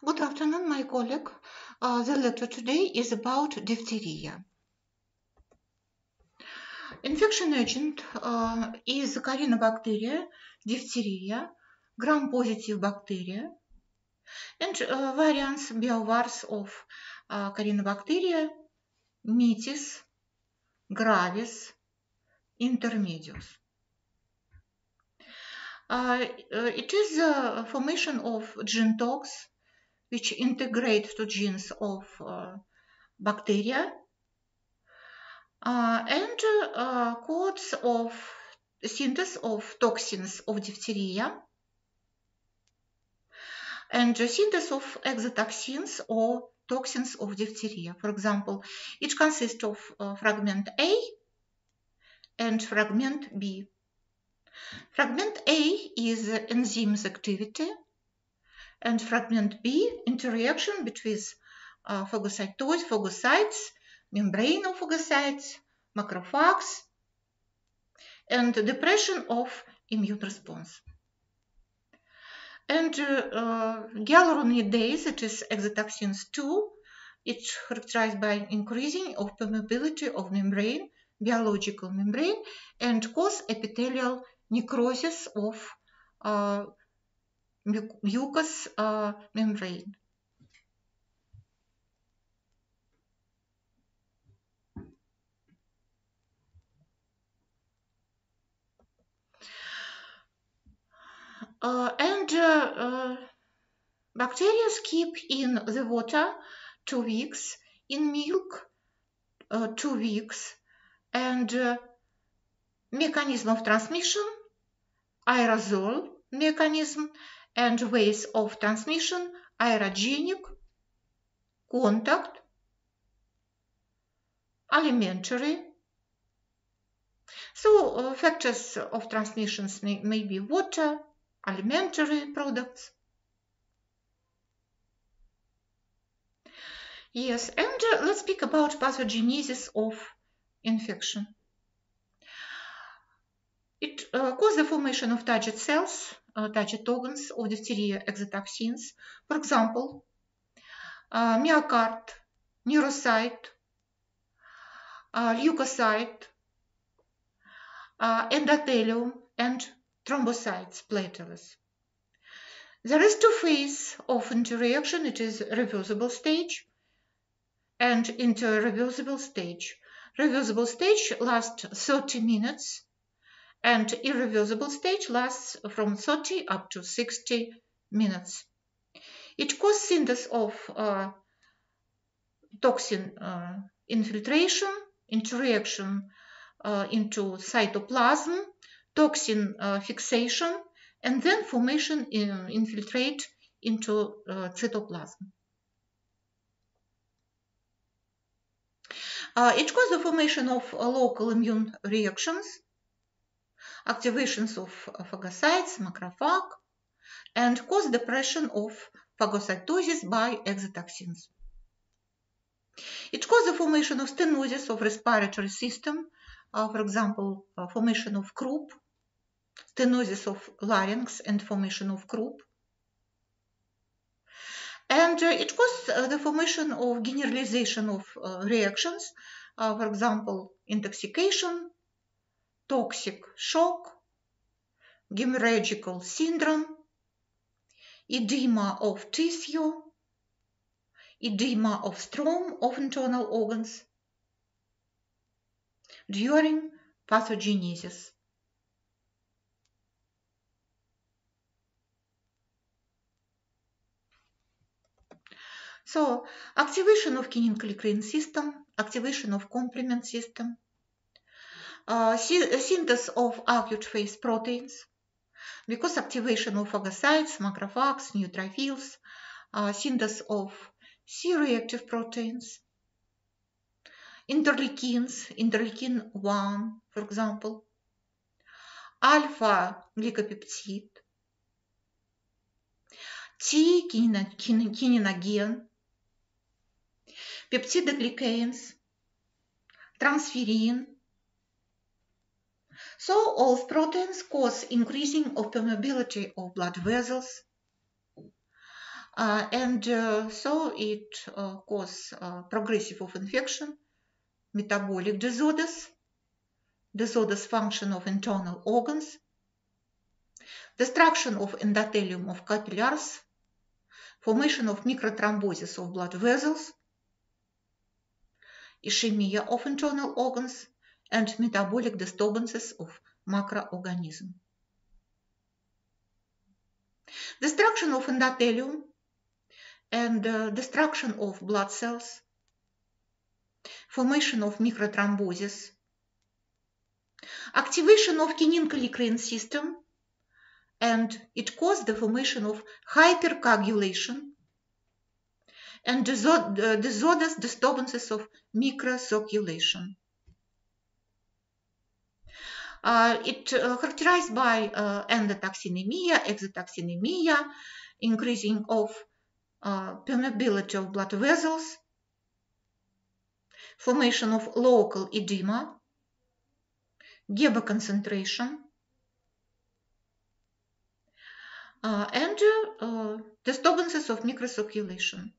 Good afternoon, my colleague. The lecture today is about diphtheria. Infection agent is Corynebacteria, diphtheria, gram-positive bacteria, and variants, biovars of Corynebacteria, mitis, gravis, intermedius. It is the formation of gene tox which integrate to genes of bacteria and codes of synthesis of toxins of diphtheria and synthesis of exotoxins or toxins of diphtheria. For example, it consists of fragment A and fragment B. Fragment A is enzymes activity, and fragment B interaction between phagocytes, membrane of phagocytes, macrophages, and depression of immune response. And hyaluronidase, it is exotoxins 2, it's characterized by increasing of permeability of membrane, biological membrane, and cause epithelial necrosis of mucous membrane. Bacteria keep in the water 2 weeks, in milk 2 weeks, and mechanism of transmission, aerosol mechanism, and ways of transmission, aerogenic, contact, alimentary. So factors of transmissions may be water, alimentary products. Yes, and let's speak about pathogenesis of infection. It causes the formation of target cells, target organs of diphtheria exotoxins. For example, myocard, neurocyte, leukocyte, endothelium, and thrombocytes, platelets. There is 2 phases of interaction. It is reversible stage and interreversible stage. Reversible stage lasts 30 minutes and irreversible stage lasts from 30 up to 60 minutes. It causes synthesis of toxin infiltration, interaction into cytoplasm, toxin fixation, and then formation infiltrate into cytoplasm. It causes the formation of local immune reactions, activations of phagocytes, macrophage, and cause depression of phagocytosis by exotoxins. It causes the formation of stenosis of respiratory system, for example, formation of croup, stenosis of larynx, and formation of croup. And it causes the formation of generalization of reactions, for example, intoxication, toxic shock, hemorrhagical syndrome, edema of tissue, edema of stroma of internal organs during pathogenesis. So, activation of kininochlein system, activation of complement system, synthesis of acute phase proteins, because activation of phagocytes, macrophages, neutrophils, synthesis of C-reactive proteins, interleukins, interleukin 1, for example, alpha glycopeptide, T kininogen, peptidoglycans, transferrin. So all proteins cause increasing of permeability of blood vessels, So it causes progressive of infection, metabolic disorders, disorders function of internal organs, destruction of endothelium of capillaries, formation of microthrombosis of blood vessels, ischemia of internal organs, and metabolic disturbances of macroorganism. Destruction of endothelium and destruction of blood cells, formation of microthrombosis, activation of kinin-kallikrein system, and it caused the formation of hypercoagulation and disorders, disturbances of microcirculation. Characterized by endotoxinemia, exotoxinemia, increasing of permeability of blood vessels, formation of local edema, GABA concentration, and disturbances of microcirculation,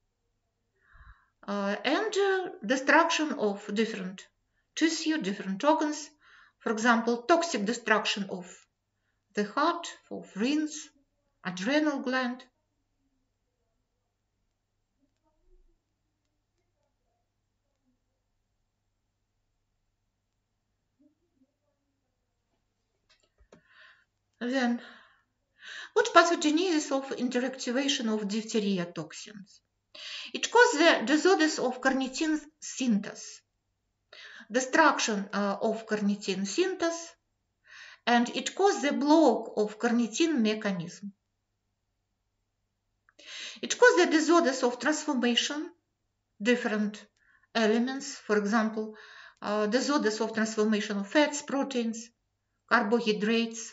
and destruction of different tissue, different organs. For example, toxic destruction of the heart, of veins, adrenal gland. Then, what pathogenesis of interactivation of diphtheria toxins? It causes the disorders of carnitine synthase, destruction of carnitine synthase, and it causes the block of carnitine mechanism. It causes the disorders of transformation, different elements, for example, disorders of transformation of fats, proteins, carbohydrates,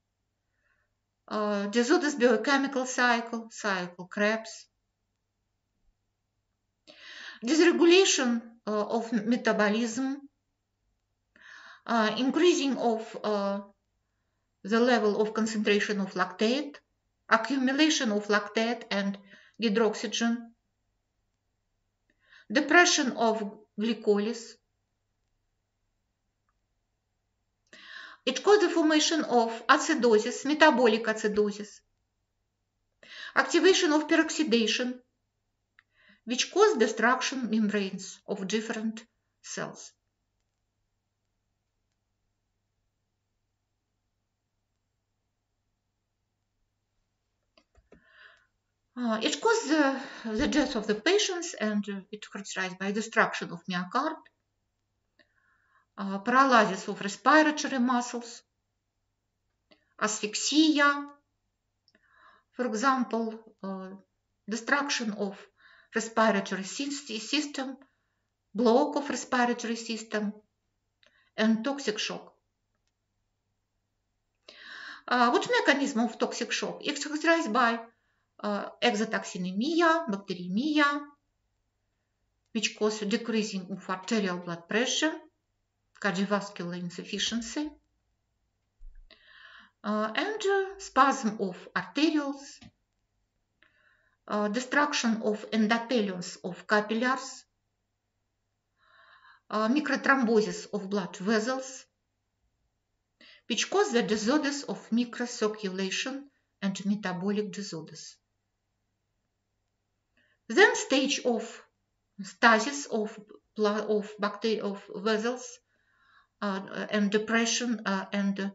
disorders biochemical cycle Krebs, dysregulation of metabolism, increasing of the level of concentration of lactate, accumulation of lactate and hydroxygen, depression of glycolysis. It causes the formation of acidosis, metabolic acidosis, activation of peroxidation, which cause destruction membranes of different cells. It causes the death of the patients, and it's characterized by destruction of myocard, paralysis of respiratory muscles, asphyxia, for example, destruction of respiratory system, block of respiratory system, and toxic shock. What mechanism of toxic shock? It's characterized by exotoxinemia, bacteremia, which cause decreasing of arterial blood pressure, cardiovascular insufficiency, and spasm of arterioles, destruction of endotheliums of capillaries, microthrombosis of blood vessels, which cause the disorders of microcirculation and metabolic disorders. Then stage of stasis of vessels and depression and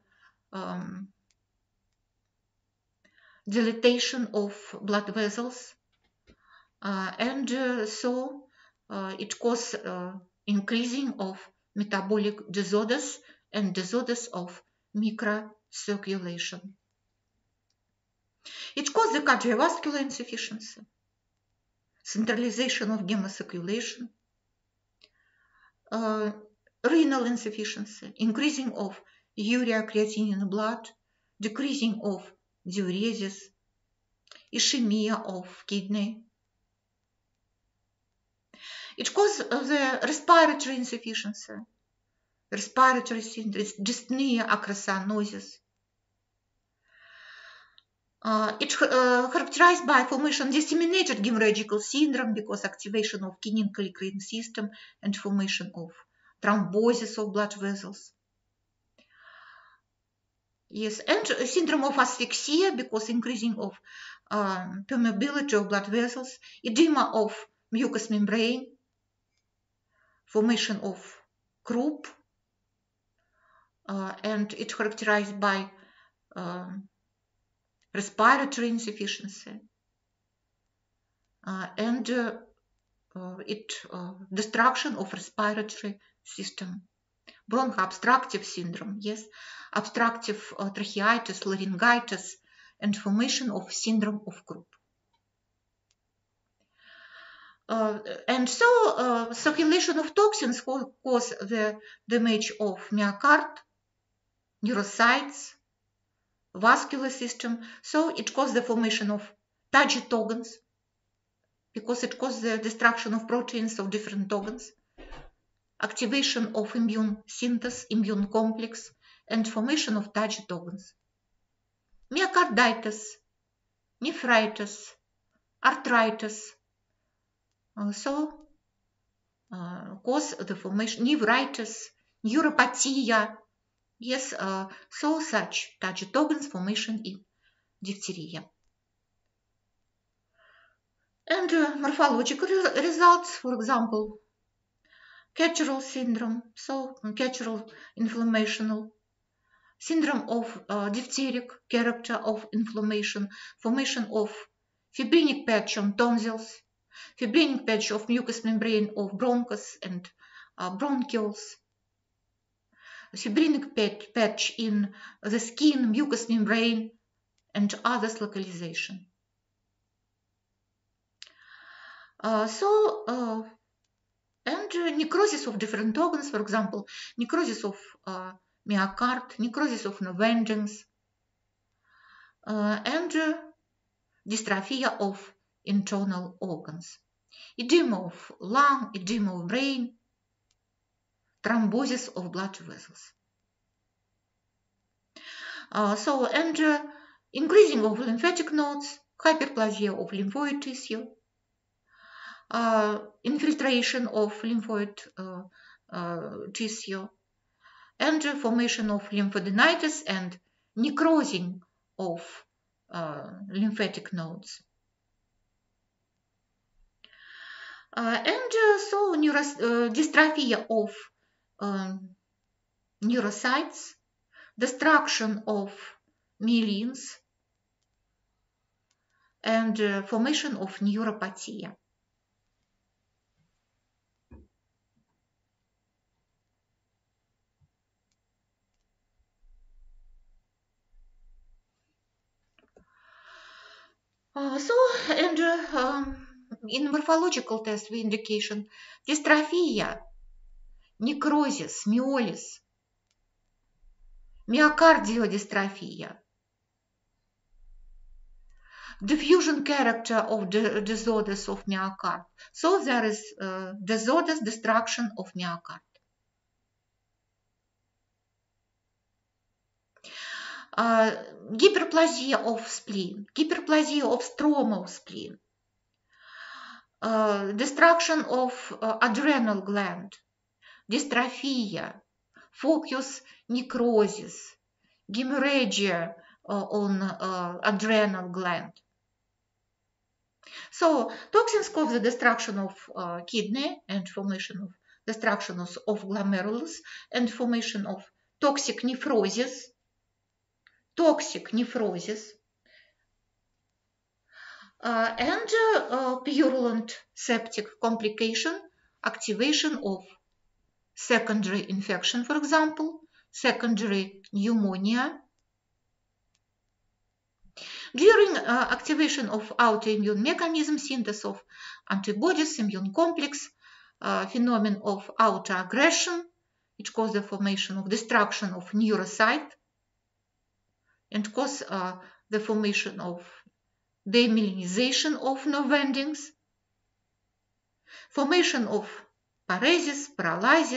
dilatation of blood vessels, and so it causes increasing of metabolic disorders and disorders of microcirculation. It causes the cardiovascular insufficiency, centralization of hemocirculation, renal insufficiency, increasing of urea creatinine in the blood, decreasing of diuresis, ischemia of kidney. It causes the respiratory insufficiency, respiratory syndrome, dyspnea, acrocyanosis, It's characterized by formation disseminated hemorrhagical syndrome because activation of kidney kallikrein system and formation of thrombosis of blood vessels. Yes, and syndrome of asphyxia because increasing of permeability of blood vessels, edema of mucous membrane, formation of croup, and it's characterized by respiratory insufficiency and destruction of respiratory system. Bronchoobstructive syndrome, yes, obstructive tracheitis, laryngitis, and formation of syndrome of Krupp. And so circulation of toxins cause the damage of myocardium, neurocytes, vascular system. So it causes the formation of TAGI togens because it causes the destruction of proteins of different togens, activation of immune synthesis, immune complex, and formation of TAGI togens. Myocarditis, nephritis, arthritis, cause the formation, nephritis, neuropathia, yes, so such TAGI togens formation in diphtheria. And morphological results, for example, Catchall syndrome, so Catchall inflammational, syndrome of diphtheric character of inflammation, formation of fibrinic patch on tonsils, fibrinic patch of mucous membrane of bronchus and bronchioles, fibrinic patch in the skin, mucous membrane, and others localization. And necrosis of different organs, for example, necrosis of myocard, necrosis of nerve endings, and dystrophia of internal organs, edema of lung, edema of brain, thrombosis of blood vessels. And increasing of lymphatic nodes, hyperplasia of lymphoid tissue, infiltration of lymphoid tissue, and formation of lymphadenitis and necrosing of lymphatic nodes. So dystrophia of neurocytes, destruction of myelins, and formation of neuropathy. In morphological test, we indication dystrophia, necrosis, myolis, myocardiodystrophia, diffusion character of the disorders of myocard. So there is disorders, destruction of myocard. Hyperplasia of spleen, hyperplasia of stromal spleen, destruction of adrenal gland, dystrophia, focus necrosis, hemorrhagia on adrenal gland. So toxins cause the destruction of kidney and formation of destruction of glomerulus and formation of toxic nephrosis, and purulent septic complication, activation of secondary infection, for example, secondary pneumonia. During activation of autoimmune mechanism, synthesis of antibodies, immune complex, phenomenon of autoaggression, which cause the formation of destruction of neurocyte and cause the formation of demyelinization of nerve endings, formation of paresis,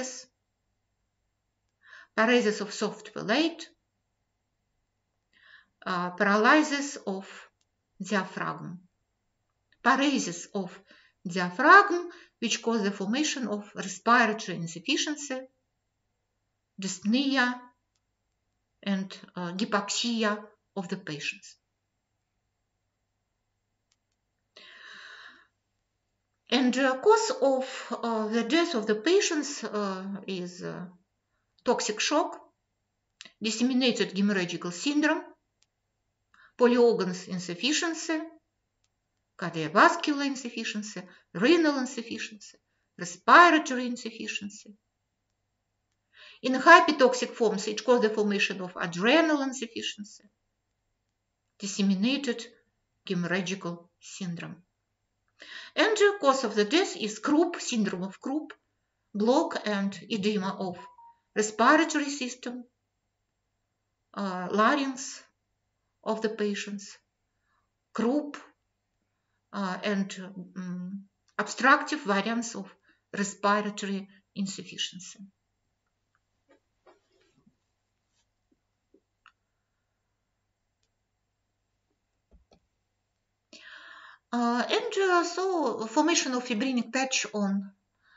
paralysis of soft palate, paralysis of diaphragm, paresis of diaphragm, which cause the formation of respiratory insufficiency, dyspnea, and hypoxia of the patients. And cause of the death of the patients is toxic shock, disseminated hemorrhagical syndrome, polyorgans insufficiency, cardiovascular insufficiency, renal insufficiency, respiratory insufficiency. In hypotoxic forms, it causes the formation of adrenal insufficiency, disseminated hemorrhagical syndrome. And the cause of the death is Krupp, syndrome of Krupp, block and edema of respiratory system, larynx of the patients, Krupp, and obstructive variants of respiratory insufficiency. So formation of fibrinic patch on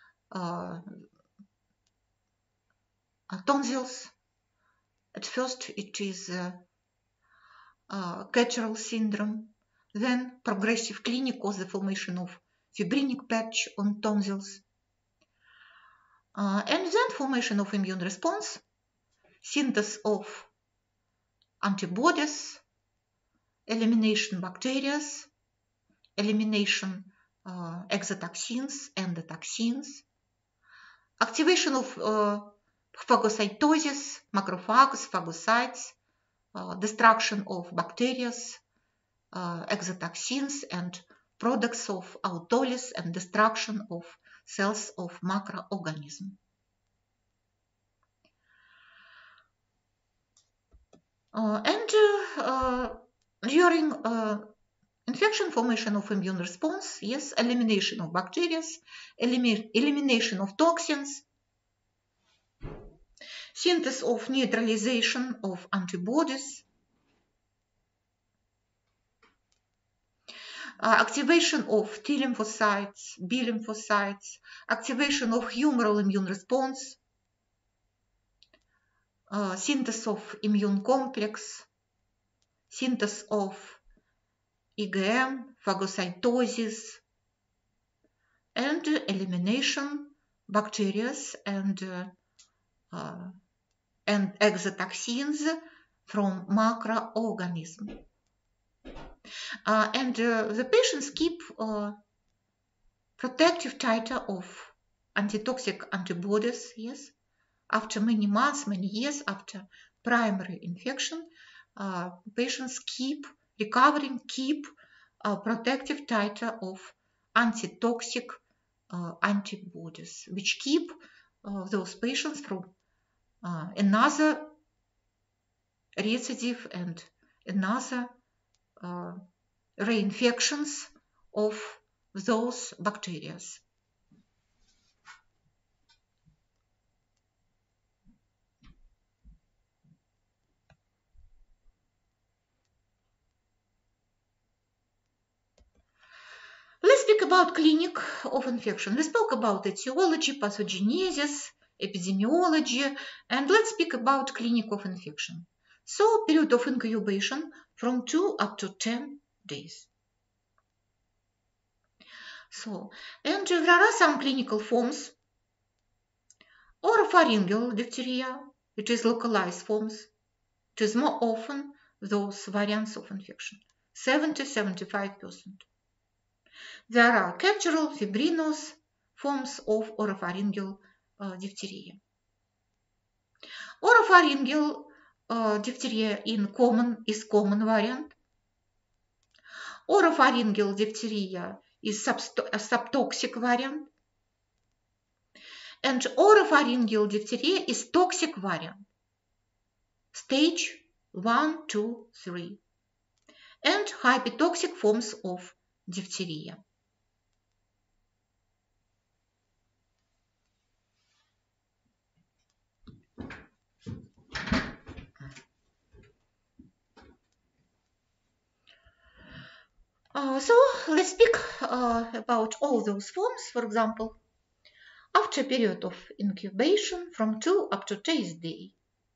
tonsils. At first it is Catterall syndrome, then progressive clinic cause the formation of fibrinic patch on tonsils, and then formation of immune response, synthesis of antibodies, elimination bacteria, elimination exotoxins, endotoxins, activation of phagocytosis, macrophages, phagocytes, destruction of bacteria, exotoxins, and products of autolysis and destruction of cells of macroorganism. During infection, formation of immune response, yes, elimination of bacteria, elimination of toxins, synthesis of neutralization of antibodies, activation of T lymphocytes, B lymphocytes, activation of humoral immune response, synthesis of immune complex, synthesis of IgM, phagocytosis, and elimination bacteria and exotoxins from macroorganism. The patients keep protective titer of antitoxic antibodies, yes, after many months, many years after primary infection. Patients keep recovering, keep protective titer of antitoxic antibodies, which keep those patients from another recidive and another reinfections of those bacteria. Let's speak about clinic of infection. We spoke about etiology, pathogenesis, epidemiology, and let's speak about clinic of infection. So, period of incubation from 2 up to 10 days. So, and there are some clinical forms. Oropharyngeal diphtheria, it is localized forms. It is more often those variants of infection, 70-75%. There are Catterall, fibrinous forms of oropharyngeal diphtheria. Oropharyngeal diphtheria is common variant. Oropharyngeal diphtheria is a subtoxic variant. And oropharyngeal diphtheria is toxic variant. Stage 1, 2, 3. And hypotoxic forms of diphtheria. So let's speak about all those forms. For example, after a period of incubation from 2 up to 10 days,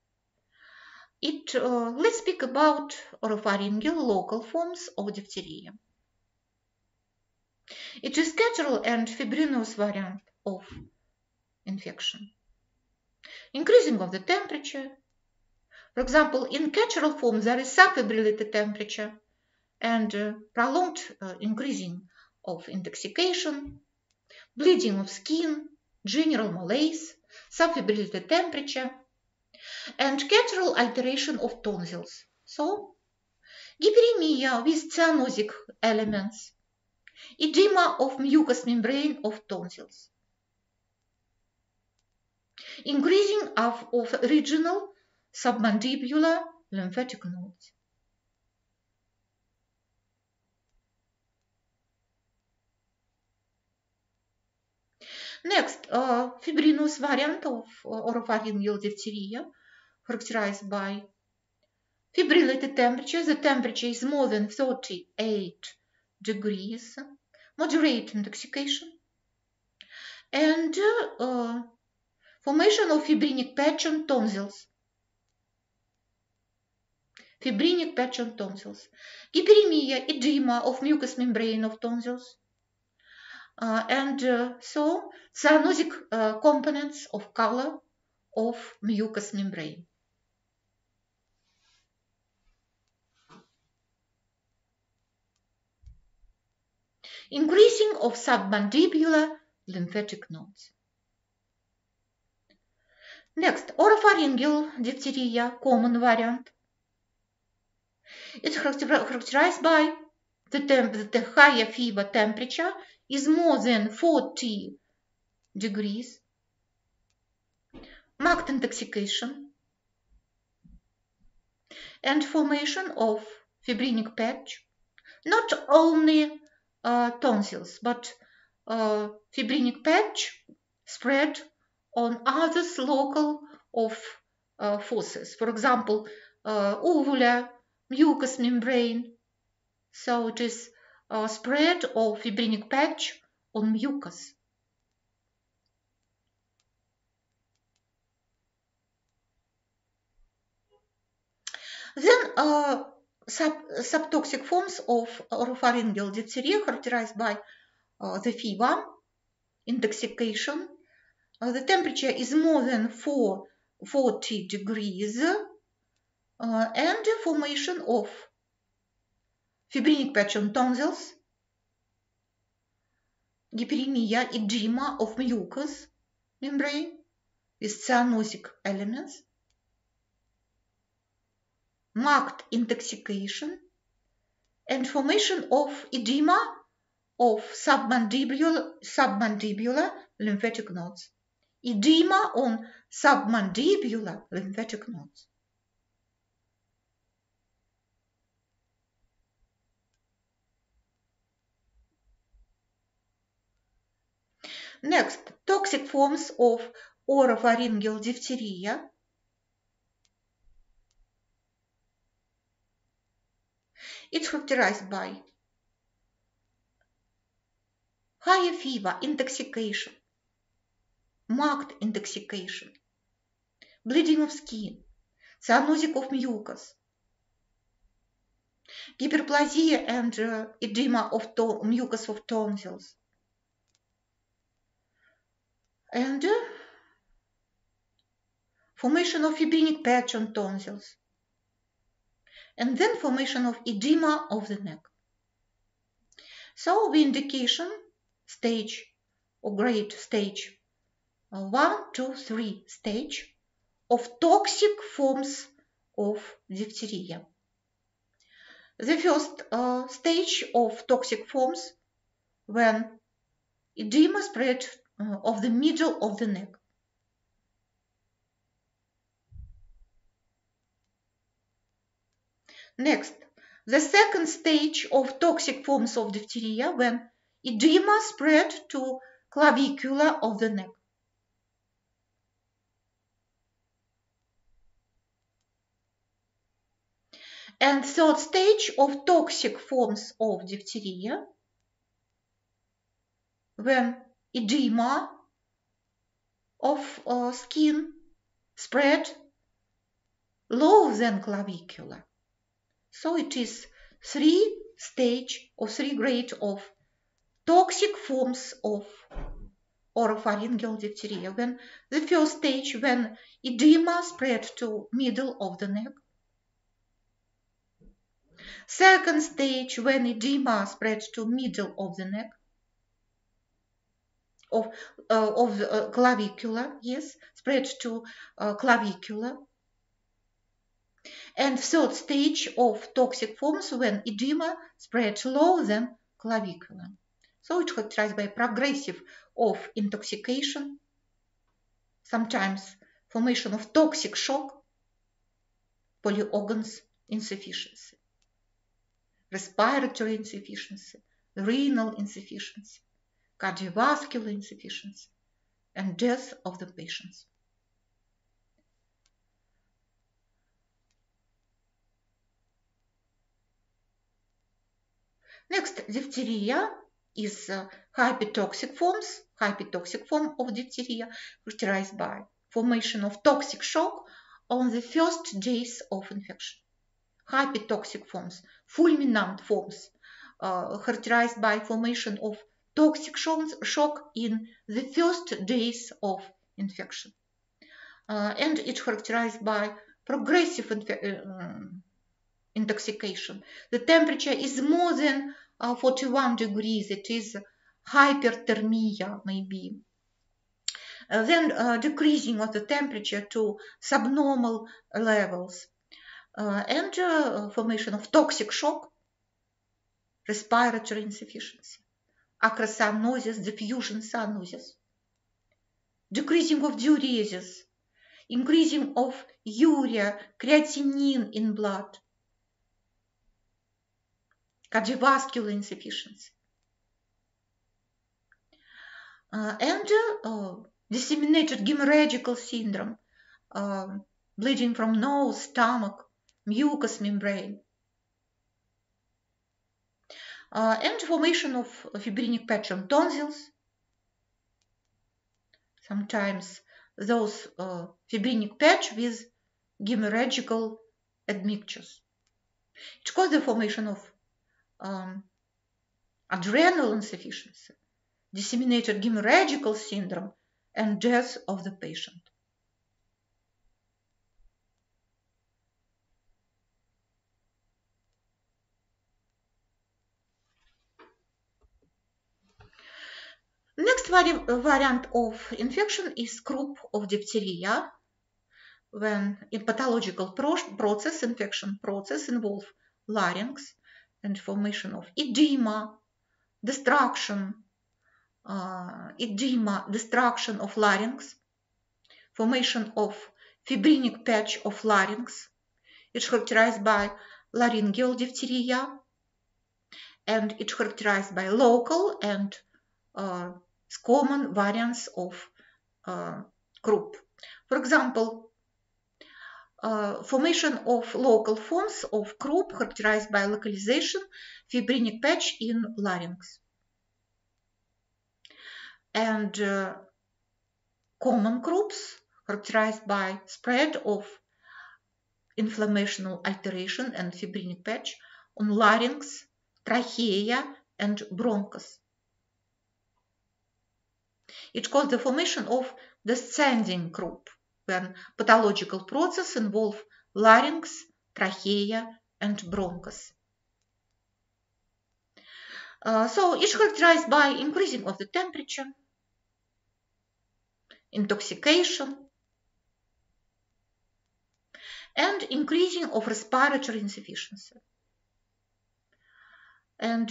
let's speak about oropharyngeal local forms of diphtheria. It is catarrhal and fibrinous variant of infection. Increasing of the temperature. For example, in catarrhal form there is subfibrillated temperature and prolonged increasing of intoxication, bleeding of skin, general malaise, subfibrillated temperature, and catarrhal alteration of tonsils. So, hyperemia with cyanotic elements, edema of mucous membrane of tonsils, increasing of regional submandibular lymphatic nodes. Next, fibrinous variant of oropharyngeal diphtheria, characterized by fibrillated temperature. The temperature is more than 38 degrees, moderate intoxication, and formation of fibrinic patch on tonsils. Fibrinic patch on tonsils. Hyperemia, edema of mucous membrane of tonsils. So cyanotic components of color of mucous membrane. Increasing of submandibular lymphatic nodes. Next, oropharyngeal diphtheria, common variant. It's characterized by the higher fever temperature is more than 40 degrees, marked intoxication, and formation of fibrinic patch, not only tonsils, but fibrinic patch spread on others local of fossa. For example, uvula, mucous membrane. So it is spread of fibrinic patch on mucus. Then subtoxic forms of oropharyngeal diphtheria characterized by the fever, intoxication. The temperature is more than 40 degrees and formation of fibrinic patch on tonsils, hyperemia, edema of mucous membrane with cyanotic elements, marked intoxication, and formation of edema of submandibular lymphatic nodes. Edema on submandibular lymphatic nodes. Next, toxic forms of oropharyngeal diphtheria. It's characterized by higher fever, intoxication, marked intoxication, bleeding of skin, cyanosis of mucus, hyperplasia and edema of mucus of tonsils, and formation of fibrinic patch on tonsils, and then formation of edema of the neck. So the indication stage or grade stage 1, 2, 3 stage of toxic forms of diphtheria. The first stage of toxic forms when edema spread of the middle of the neck. Next, the second stage of toxic forms of diphtheria when edema spread to clavicula of the neck. And third stage of toxic forms of diphtheria, when edema of skin spread lower than clavicular. So it is 3 stage or 3 grade of toxic forms of oropharyngeal diphtheria. When the first stage, when edema spread to middle of the neck. Second stage, when edema spread to middle of the neck, of clavicular, yes, spread to clavicular. And third stage of toxic forms, when edema spread lower than clavicular. So it's characterized by progressive of intoxication, sometimes formation of toxic shock, polyorgans insufficiency, respiratory insufficiency, renal insufficiency, cardiovascular insufficiency, and death of the patients. Next, diphtheria is hypotoxic form of diphtheria, characterized by formation of toxic shock on the first days of infection. Hypotoxic forms, fulminant forms, characterized by formation of toxic shock in the first days of infection. And it's characterized by progressive intoxication. The temperature is more than 41 degrees. It is hyperthermia, maybe. Then decreasing of the temperature to subnormal levels. And formation of toxic shock, respiratory insufficiency, acrocyanosis, diffusion cyanosis, decreasing of diuresis, increasing of urea, creatinine in blood, cardiovascular insufficiency, and disseminated hemorrhagical syndrome, bleeding from nose, stomach, mucous membrane, and formation of fibrinic patch on tonsils, sometimes those fibrinic patch with hemorrhagical admixtures. It causes the formation of adrenal insufficiency, disseminated hemorrhagical syndrome, and death of the patient. Next variant of infection is croup of diphtheria, when in pathological process, infection process involve larynx and formation of edema, destruction of larynx, formation of fibrinic patch of larynx. It's characterized by laryngeal diphtheria, and it's characterized by local and common variants of croup. For example, formation of local forms of croup characterized by localization fibrinic patch in larynx. And common croups characterized by spread of inflammational alteration and fibrinic patch on larynx, trachea, and bronchus. It causes the formation of descending croup, when pathological process involve larynx, trachea, and bronchus. So it's characterized by increasing of the temperature, intoxication, and increasing of respiratory insufficiency. And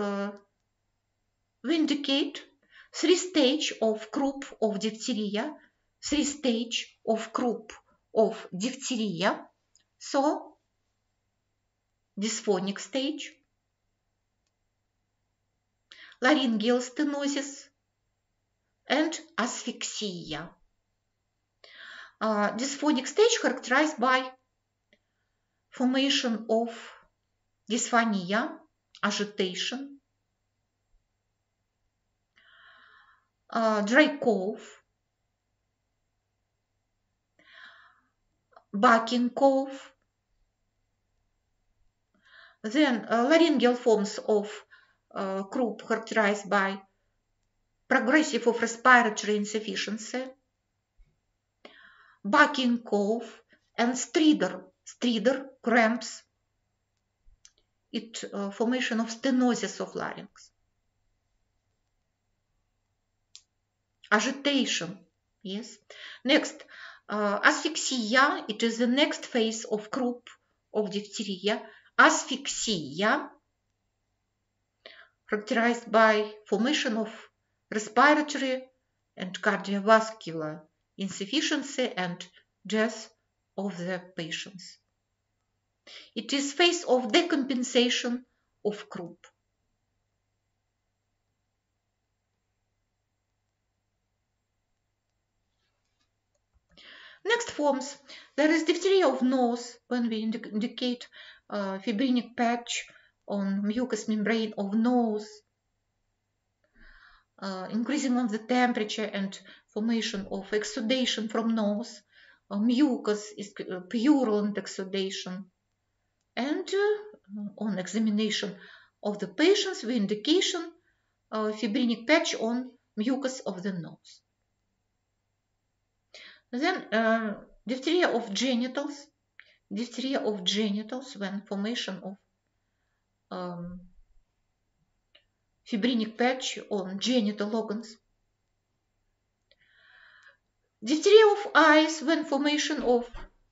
we indicate 3 stage of croup of diphtheria, 3 stage of croup of diphtheria. So, dysphonic stage, laryngeal stenosis, and asphyxia. Dysphonic stage characterized by formation of dysphonia, agitation, dry cough, barking cough, then laryngeal forms of croup characterized by progressive of respiratory insufficiency, barking cough, and stridor cramps, formation of stenosis of larynx. Agitation, yes. Next, asphyxia, it is the next phase of croup of diphtheria. Asphyxia, characterized by formation of respiratory and cardiovascular insufficiency and death of the patients. It is phase of decompensation of croup. Next forms, there is diphtheria of nose when we indicate fibrinic patch on mucous membrane of nose, increasing of the temperature and formation of exudation from nose, mucus is purulent exudation, and on examination of the patients with indication fibrinic patch on mucus of the nose. Then diphtheria of genitals when formation of fibrinic patch on genital organs. Diphtheria of eyes when formation of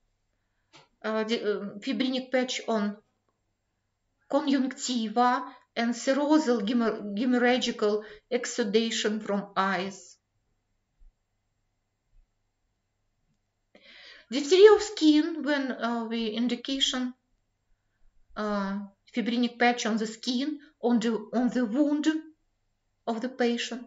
fibrinic patch on conjunctiva and serosal hemorrhagical exudation from eyes. Diphtheria of skin when we indication fibrinic patch on the skin, on the wound of the patient.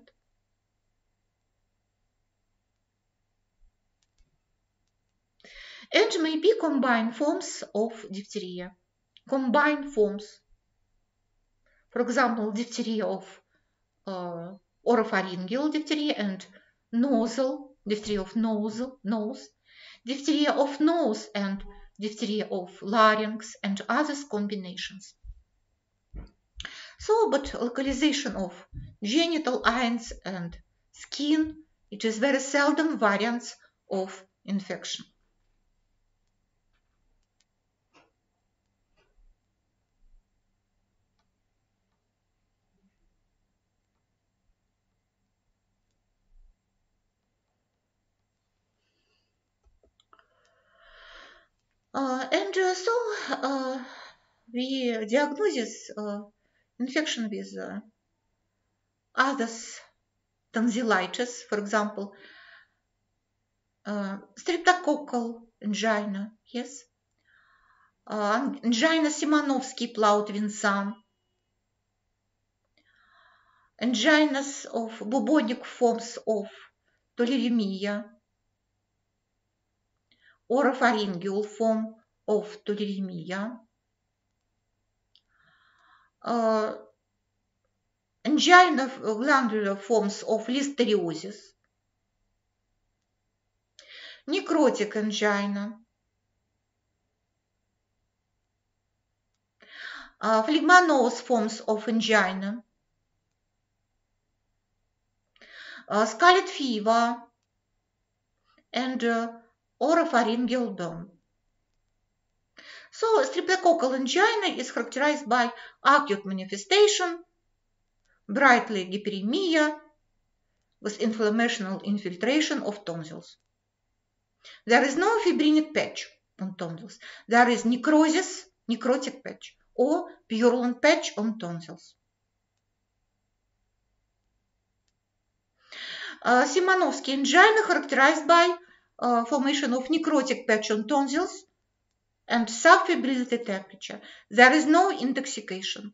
And maybe combined forms of diphtheria. Combined forms. For example, diphtheria of oropharyngeal diphtheria and nasal, diphtheria of nose, diphtheria of nose and diphtheria of larynx, and other combinations. So, but localization of genital eyes and skin, it is very seldom variants of infection. We diagnose infection with others tonsillitis, for example, streptococcal angina, yes, angina Simonovsky-Plaut-Vincent, anginas of bubonic forms of tularemia, oropharyngeal form of tularemia, angina glandular forms of listeriosis, necrotic angina, phlegmonous forms of angina, scarlet fever, and oropharyngeal burn. So, streptococcal angina is characterized by acute manifestation, brightly hyperemia, with inflammational infiltration of tonsils. There is no fibrinic patch on tonsils. There is necrosis, necrotic patch, or purulent patch on tonsils. Simonovsky angina characterized by formation of necrotic patch on tonsils and subfebrility temperature. There is no intoxication.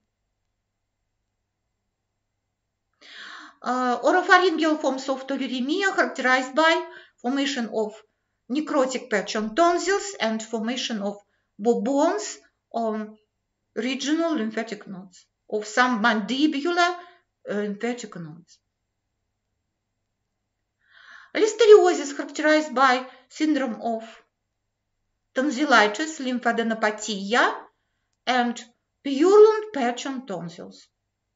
Oropharyngeal forms of tularemia characterized by formation of necrotic patch on tonsils and formation of bourbons on regional lymphatic nodes of some mandibular lymphatic nodes. Listeriosis characterized by syndrome of tonsillitis, lymphadenopathy, and purulent patch on tonsils.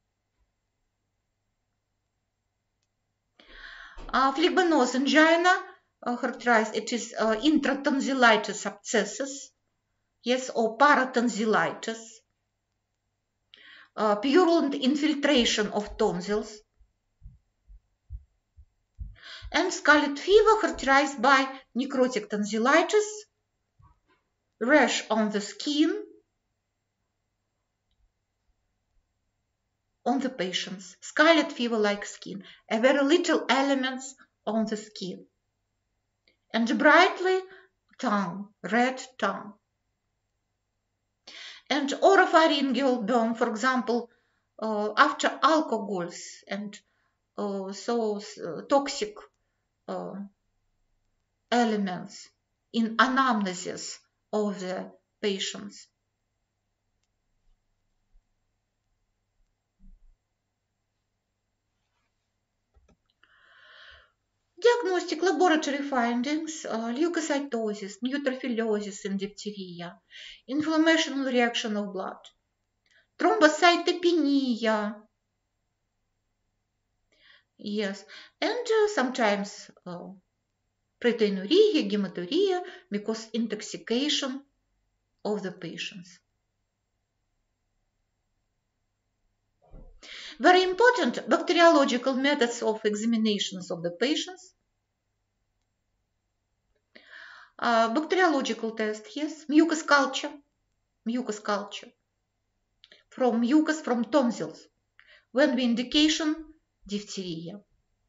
Phlegmonous angina characterized, it is intratonsillitis abscesses, yes, or paratonsillitis, purulent infiltration of tonsils, and scarlet fever characterized by necrotic tonsillitis, rash on the skin, on the patients, scarlet fever-like skin, a very little elements on the skin, and brightly tongue, red tongue. And oropharyngeal burn, for example, after alcohols and toxic elements in anamnesis of the patients. Diagnostic laboratory findings: leukocytosis, neutrophiliosis in diphtheria, inflammational reaction of blood, thrombocytopenia, yes, and sometimes proteinuria, hematuria, because intoxication of the patients. Very important bacteriological methods of examinations of the patients. Bacteriological test, yes, mucus culture from mucus from tonsils, when the indication diphtheria.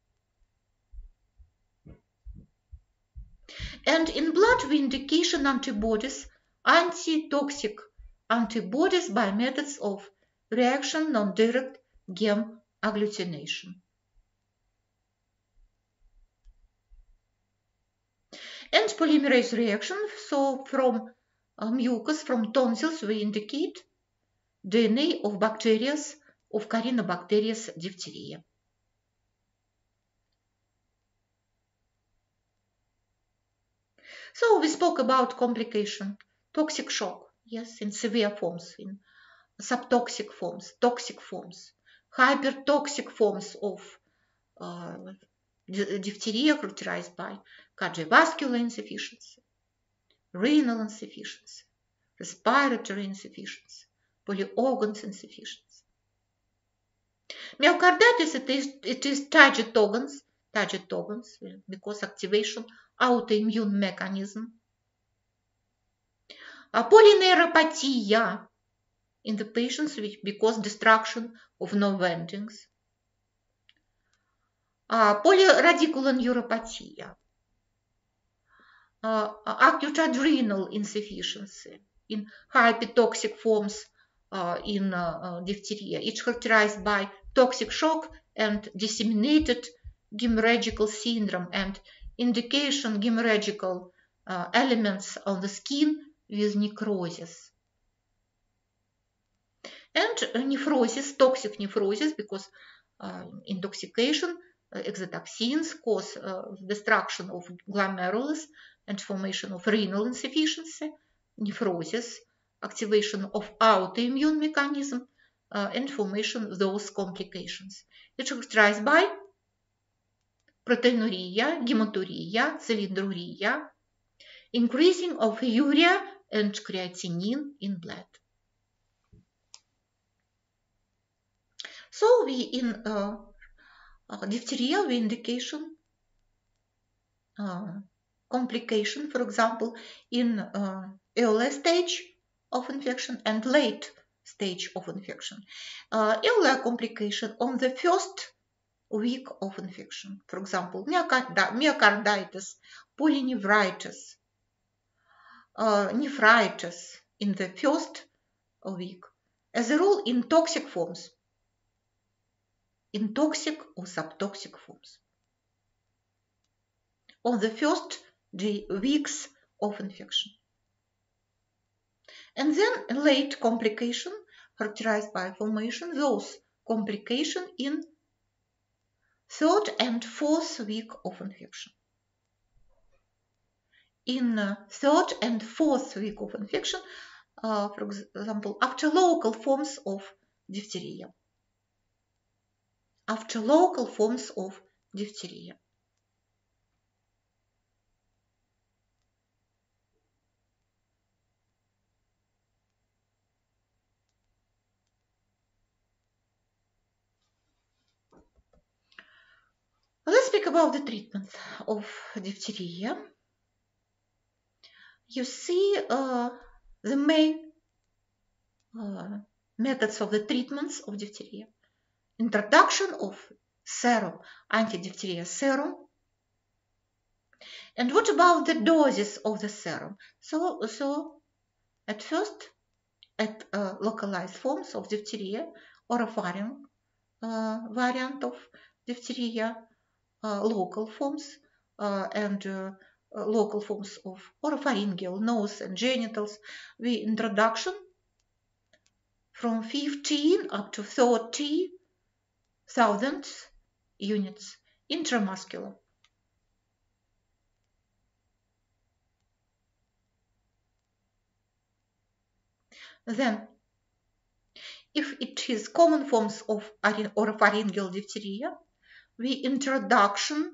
And in blood, the indication antibodies, anti-toxic antibodies by methods of reaction, non-direct gem agglutination. And polymerase reaction, so from mucus, from tonsils, we indicate DNA of bacteria, of Corynebacterius diphtheria. So we spoke about complication, toxic shock, yes, in severe forms, in subtoxic forms, toxic forms, hypertoxic forms of diphtheria characterized by cardiovascular insufficiency, renal insufficiency, respiratory insufficiency, polyorgans insufficiency. Myocarditis, it is Taget-Togans, because activation autoimmune mechanism. Polyneuropathia in the patients because destruction of nerve endings. Polyradicular neuropathy, acute adrenal insufficiency in hypertoxic forms in diphtheria. It's characterized by toxic shock and disseminated hemorrhagical syndrome and indication hemorrhagical elements on the skin with necrosis. And nephrosis, toxic nephrosis, because intoxication, exotoxins cause destruction of glomerulus and formation of renal insufficiency, nephrosis, activation of autoimmune mechanism, and formation of those complications. It's characterized by proteinuria, hematuria, cylindruria, increasing of urea and creatinine in blood. So we in diphtheria, we indication complication, for example, in early stage of infection and late stage of infection. Early complication on the first week of infection, for example, myocarditis, polynephritis, nephritis in the first week, as a rule in toxic forms, in toxic or subtoxic forms, on the first weeks of infection. And then late complication characterized by formation, those complication in third and fourth week of infection. In third and fourth week of infection, for example, after local forms of diphtheria. After local forms of diphtheria. Let's speak about the treatment of diphtheria. You see the main methods of the treatments of diphtheria. Introduction of serum, anti-diphtheria serum. And what about the doses of the serum? So at first, at localized forms of diphtheria, oropharynx variant of diphtheria, local forms and local forms of oropharyngeal, nose and genitals, the introduction from 15 up to 30,000 units intramuscular. Then, if it is common forms of oropharyngeal diphtheria, the introduction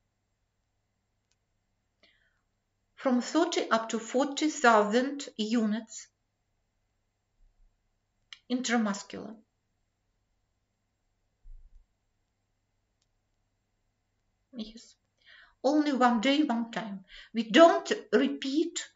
from 30 up to 40,000 units intramuscular. Yes. Only one day, one time. We don't repeat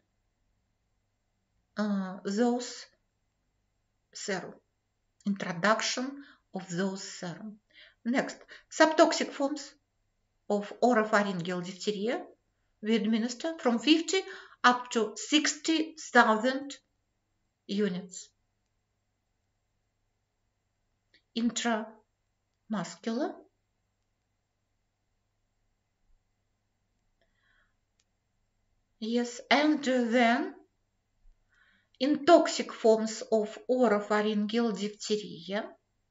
those serum. Introduction of those serum. Next, subtoxic forms of oropharyngeal diphtheria we administer from 50 up to 60,000 units intramuscular. Yes, and then in toxic forms of oropharyngeal diphtheria,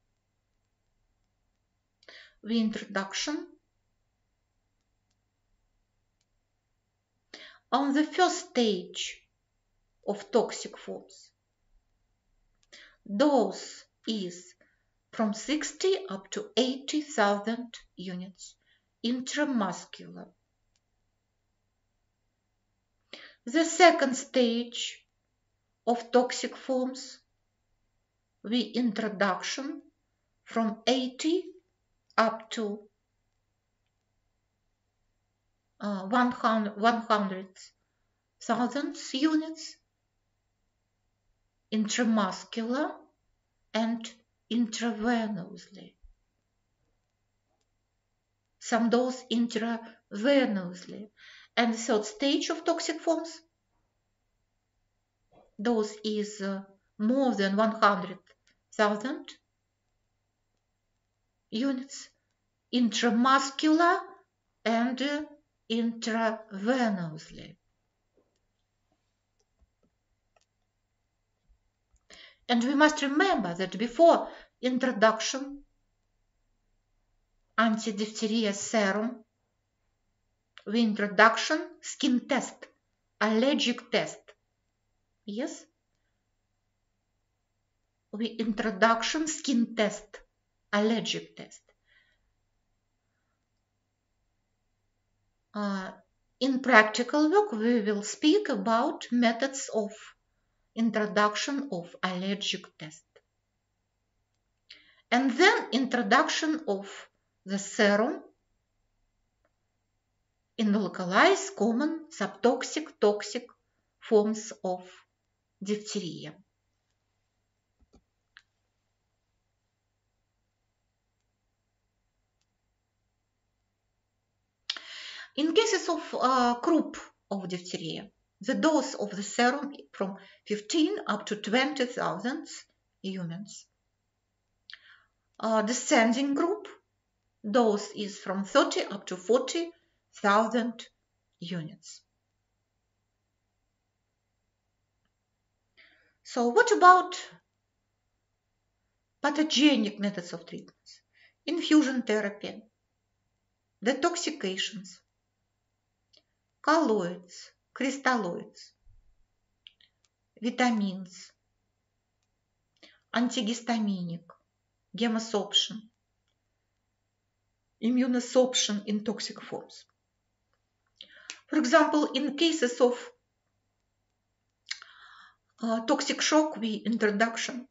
the introduction on the first stage of toxic forms. Dose is from 60 up to 80,000 units intramuscular. The second stage of toxic forms, the introduction from 80 up to 100,000 units intramuscular and intravenously. Some dose intravenously. And the third stage of toxic forms, dose is more than 100,000 units intramuscular and intravenously. And we must remember that before introduction anti-diphtheria serum, the introduction skin test, allergic test. Yes? The introduction skin test, allergic test. In practical work, we will speak about methods of introduction of allergic test. And then introduction of the serum in the localized, common, subtoxic, toxic forms of diphtheria. In cases of croup of diphtheria, the dose of the serum from 15 up to 20,000 humans. Descending group, dose is from 30 up to 40,000 units. So what about pathogenic methods of treatments? Infusion therapy, detoxifications, colloids, crystalloids, vitamins, antihistaminic, chemosorption, immunosorption in toxic forms. For example, in cases of toxic shock with introduction,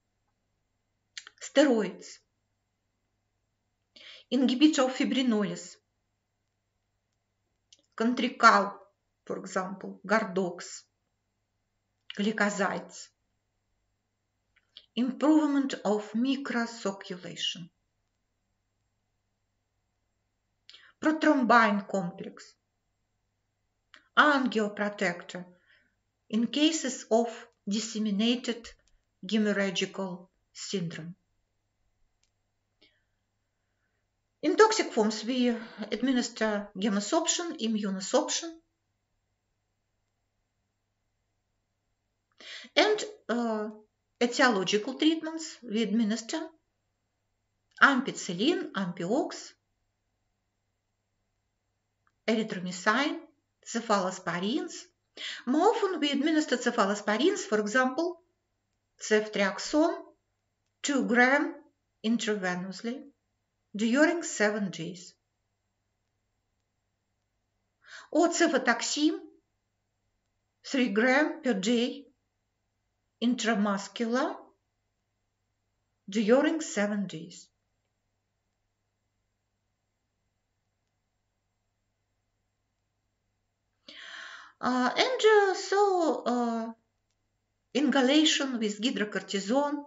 steroids, inhibitor of fibrinolysis, Contrical, for example, Gardox, glycosides, improvement of microcirculation, prothrombin complex, angioprotector in cases of disseminated hemorrhagical syndrome. In toxic forms, we administer chemosorption, immunosorption, and etiological treatments. We administer ampicillin, Ampiox, erythromycin, cephalosporins. More often we administer cephalosporins, for example, ceftriaxone, 2 grams intravenously during 7 days. Or cefotaxime, 3 grams per day intramuscular during 7 days. Inhalation with hydrocortisone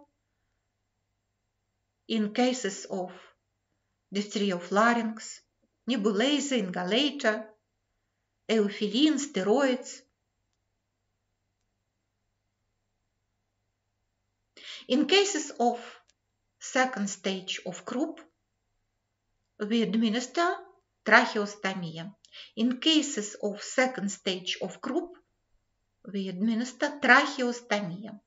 in cases of diphtheria of larynx, nebulizer, inhalator, euphyllene, steroids. In cases of second stage of croup, we administer tracheostomia. In cases of second stage of croup, we administer tracheostomia.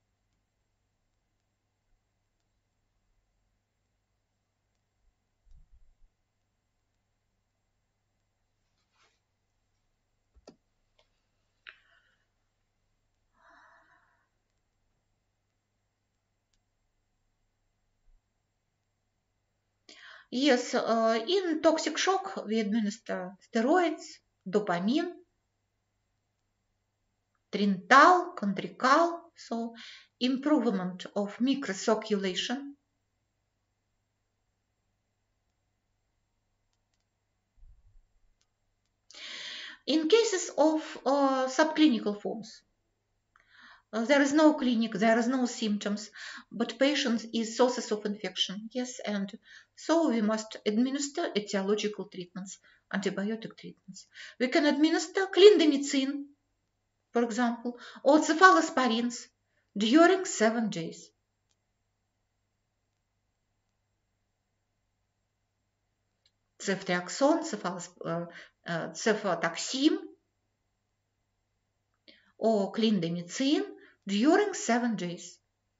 Yes, in toxic shock we administer steroids, dopamine, Trintal, Contrical, so improvement of microcirculation. In cases of subclinical forms, there is no clinic, there is no symptoms, but patient is sources of infection. Yes, and so we must administer etiological treatments, antibiotic treatments. We can administer clindamycin, for example, or cephalosporins during 7 days. Ceftriaxone, cefotaxime, or clindamycin during 7 days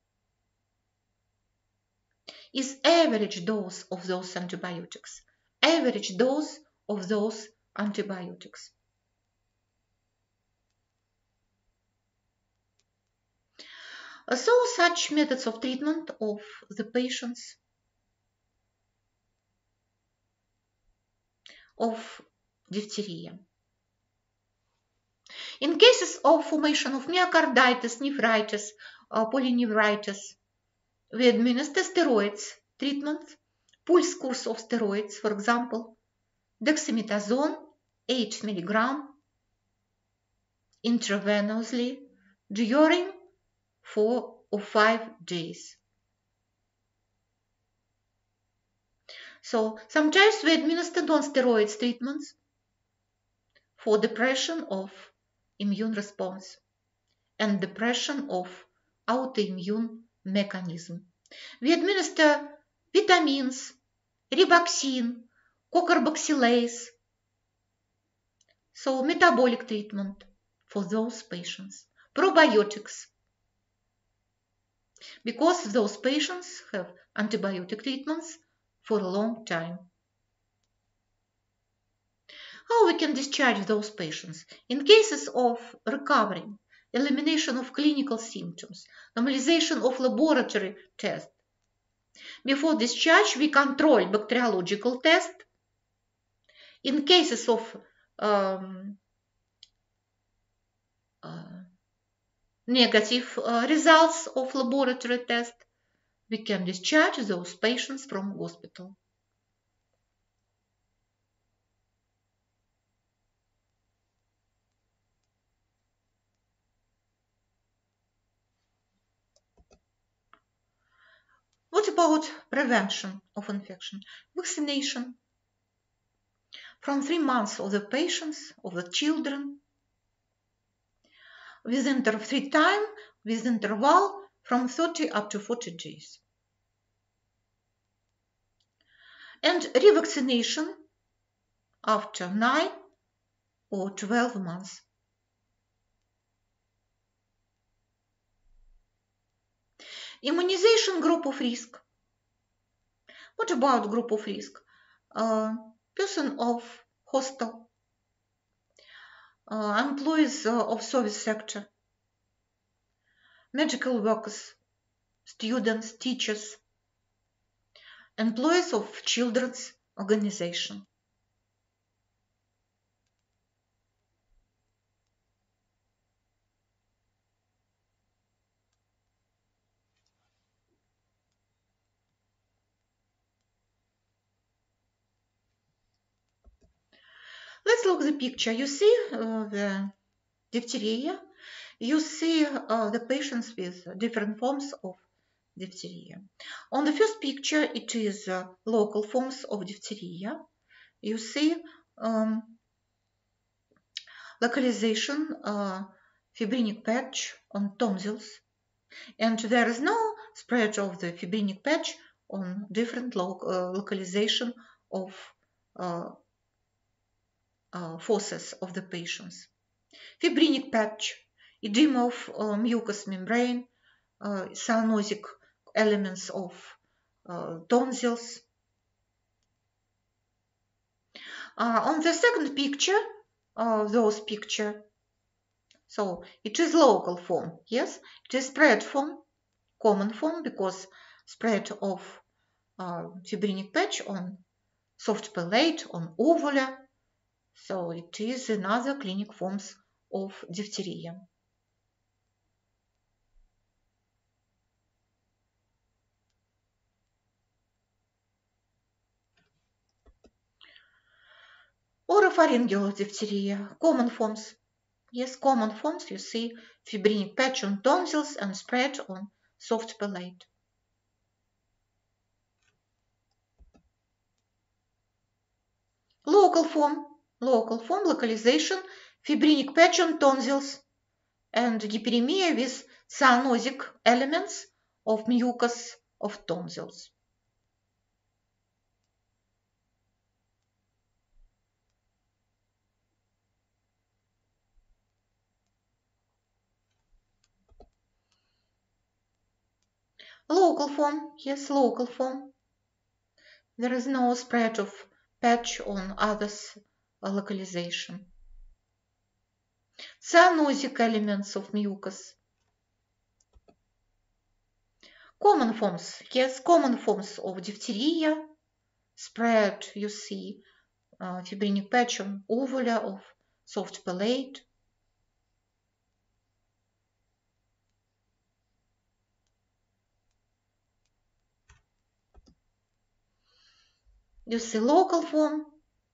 is average dose of those antibiotics. Average dose of those antibiotics. So such methods of treatment of the patients of diphtheria. In cases of formation of myocarditis, nephritis, polynephritis, we administer steroids treatment, pulse course of steroids, for example, dexamethasone 8 mg intravenously during 4 or 5 days. So sometimes we administer non-steroids treatments for depression of immune response and depression of autoimmune mechanism. We administer vitamins, riboxine, cocarboxylase, so metabolic treatment for those patients, probiotics, because those patients have antibiotic treatments for a long time. How we can discharge those patients? In cases of recovery, elimination of clinical symptoms, normalization of laboratory tests. Before discharge, we control bacteriological test. In cases of negative results of laboratory test, we can discharge those patients from hospital. What about prevention of infection? Vaccination. From 3 months of the patients, of the children, with interval from 30 up to 40 days. And revaccination after 9 or 12 months. Immunization group of risk. What about group of risk? Person of hostel, employees of service sector, medical workers, students, teachers, employees of children's organization. Let's look at the picture. You see the diphtheria. You see the patients with different forms of diphtheria. On the first picture, it is local forms of diphtheria. You see localization, fibrinic patch on tonsils, and there is no spread of the fibrinic patch on different localization of fossils of the patients. Fibrinic patch, edema of mucous membrane, cyanosic elements of tonsils. On the second picture, those picture, so it is local form, yes, it is spread form, common form, because spread of fibrinic patch on soft palate, on uvula, so it is another clinic forms of diphtheria. Oropharyngeal diphtheria, common forms. Yes, common forms, you see fibrinic patch on tonsils and spread on soft palate. Local form, localization, fibrinic patch on tonsils and hyperemia with cyanosic elements of mucus of tonsils. Local form, yes, local form. There is no spread of patch on others localization. Cyanosic elements of mucus. Common forms, yes, common forms of diphtheria, spread, you see, fibrinic patch on uvula of soft palate. You see local form,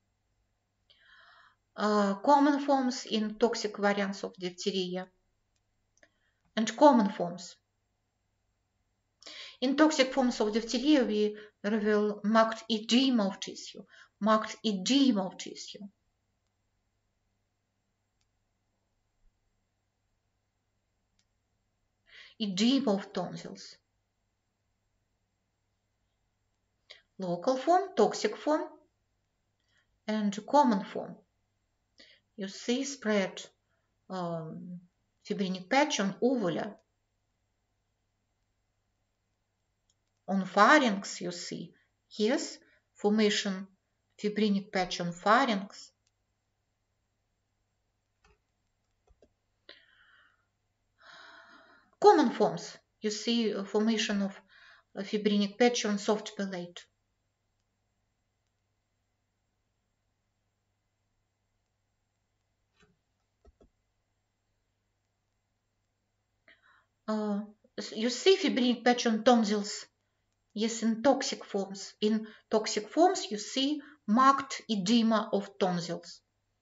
common forms in toxic variants of diphtheria, and common forms. In toxic forms of diphtheria, we reveal marked edema of tissue, edema of tonsils. Local form, toxic form, and common form. You see spread fibrinic patch on uvula on pharynx, you see. Yes, formation fibrinic patch on pharynx. Common forms, you see formation of fibrinic patch on soft palate. You see fibrinic patch on tonsils. Yes, in toxic forms. In toxic forms, you see marked edema of tonsils.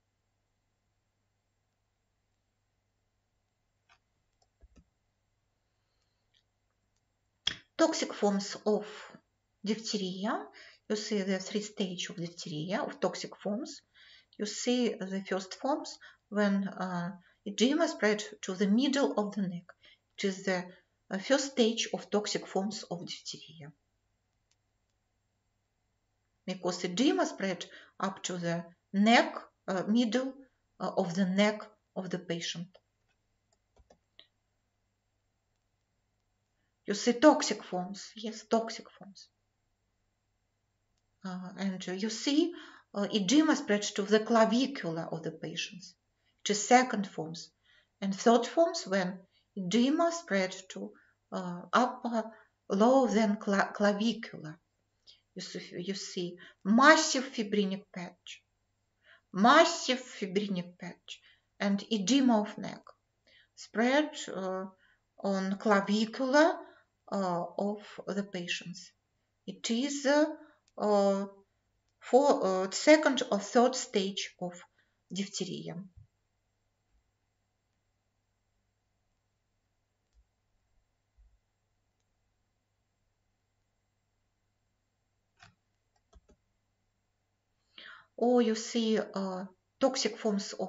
Toxic forms of diphtheria. You see the 3 stages of diphtheria, of toxic forms. You see the first forms when edema spread to the middle of the neck. It is the first stage of toxic forms of diphtheria. Because edema spread up to the neck, middle of the neck of the patient. You see toxic forms, yes, toxic forms. And you see edema spread to the clavicular of the patients. It is second forms. And third forms when edema spread to upper, lower than clavicular. You see massive fibrinic patch, and edema of neck spread on clavicular of the patients. It is for second or third stage of diphtheria. Or you see toxic forms of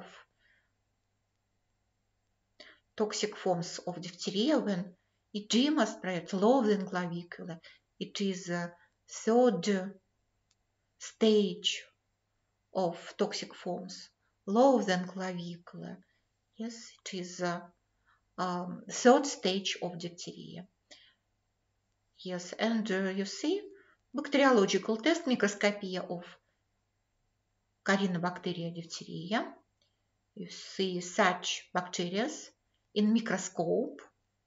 diphtheria when edema spread lower than clavicular. It is third stage of toxic forms, lower than clavicular. Yes, it is third stage of diphtheria. Yes, and you see bacteriological test, microscopy of Corynebacteria diphtheria. You see such bacteria in microscope.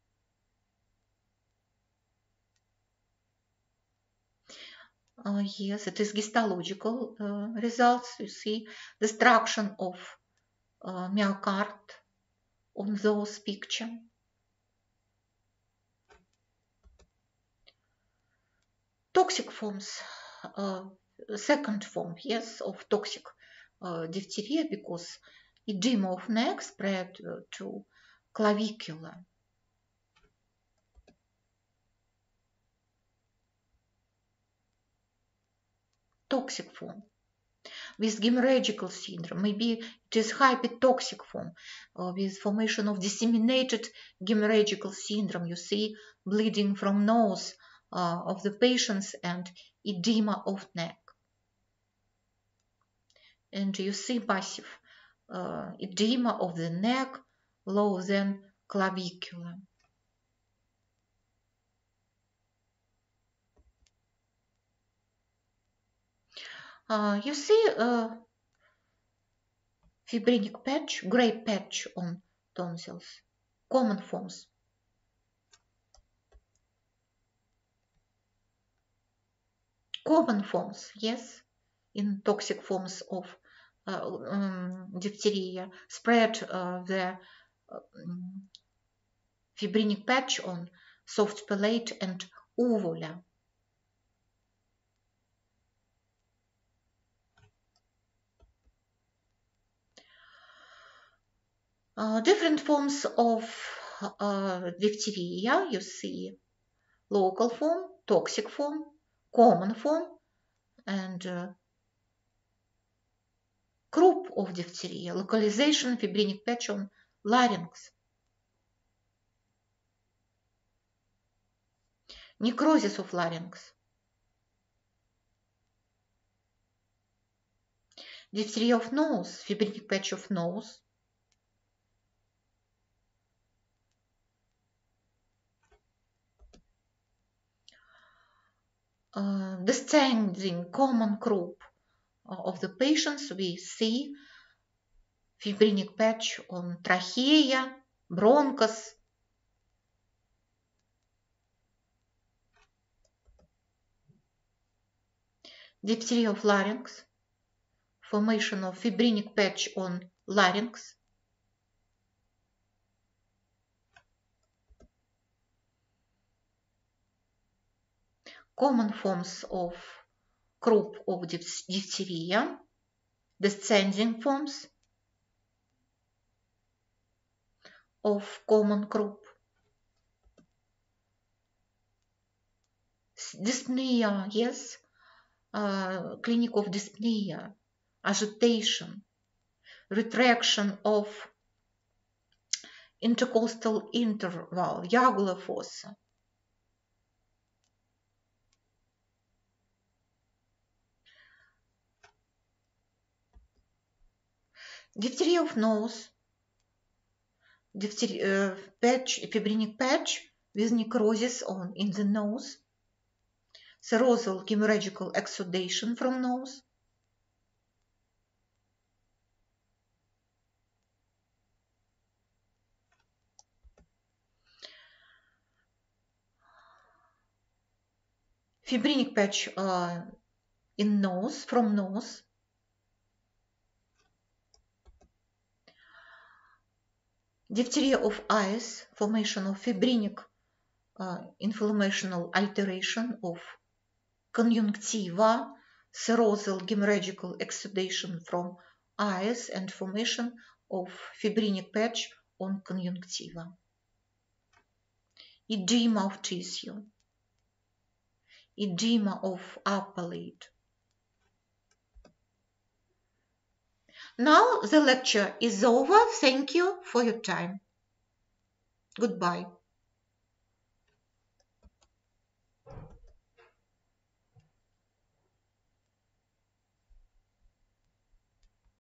Yes, it is histological results. You see destruction of myocard on those picture. Toxic forms, second form, yes, of toxic diphtheria, because edema of neck spread to clavicular. Toxic form with hemorrhagical syndrome. Maybe it is hypertoxic form with formation of disseminated hemorrhagical syndrome. You see bleeding from nose of the patients and edema of neck. And you see massive edema of the neck lower than clavicular. You see fibrinic patch, gray patch on tonsils, common forms. Common forms, yes, in toxic forms of diphtheria, spread the fibrinic patch on soft palate and uvula. Different forms of diphtheria, you see local form, toxic form, common form, and group of diphtheria, localization, fibrinic patch on larynx. Necrosis of larynx. Diphtheria of nose, fibrinic patch of nose. descending common group of the patients, we see fibrinic patch on trachea, bronchus, diphtheria of larynx, formation of fibrinic patch on larynx, common forms of group of diphtheria, descending forms of common group, dyspnea, yes, clinic of dyspnea, agitation, retraction of intercostal interval, jugular fossa. Diphtheria of nose, patch, fibrinic patch with necrosis in the nose, serosal hemorrhagical exudation from nose, fibrinic patch in nose, from nose, diphtheria of eyes, formation of fibrinic inflammational alteration of conjunctiva, serosal hemorrhagical exudation from eyes, and formation of fibrinic patch on conjunctiva. Edema of tissue, edema of upper lid. Now the lecture is over. Thank you for your time. Goodbye.